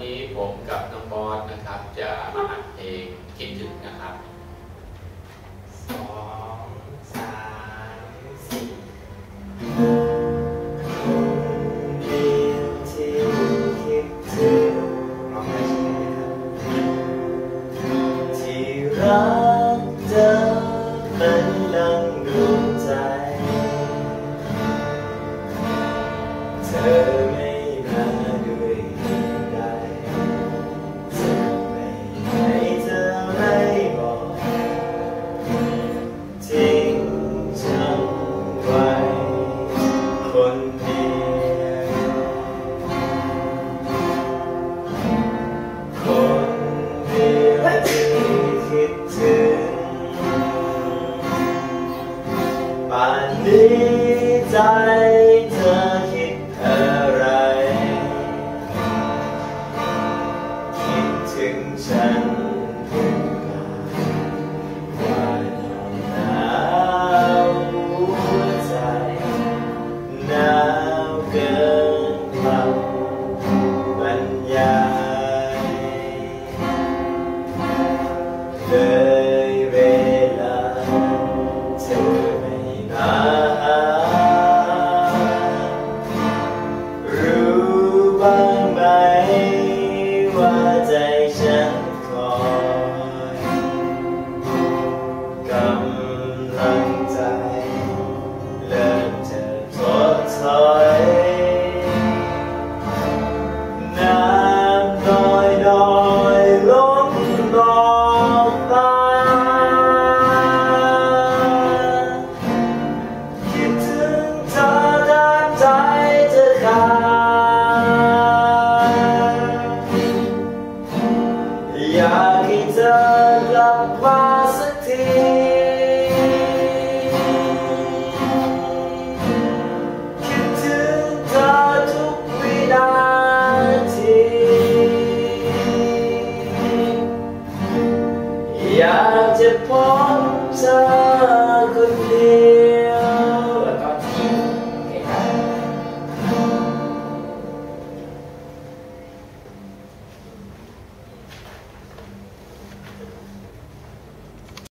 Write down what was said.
นี้ผมกับน้องบอสนะครับจะมาอัดเพลงคิดถึงนะครับ 2 3 4คนเดียวที่คิดถึงมองได้ใช่ไหมครับที่รักเธอเป็นดังดวงใจเธอไม่มาด้วยเหตุใดเธอไม่ให้เธอไม่บอกทิ้งฉันไว้คนเดียวคนเดียวที่คิดถึงป่านนี้ใจเธอคิดอะไรคิดถึงฉันหรือเปล่าว่าหนาวหัวใจหนาวเกินคำบรรยายเลยเวลาเธอไม่มารู้บ้างไหมว่าใจฉันคอยกำลังใจเริ่มจะถดถอยน้ำน้อยน้อยล้นหลอกตาคิดถึงเธอแทบใจจะขาดอยากให้เธอกลับมาสักทีคิดถึงเธอทุกวินาทีอยากจะพบ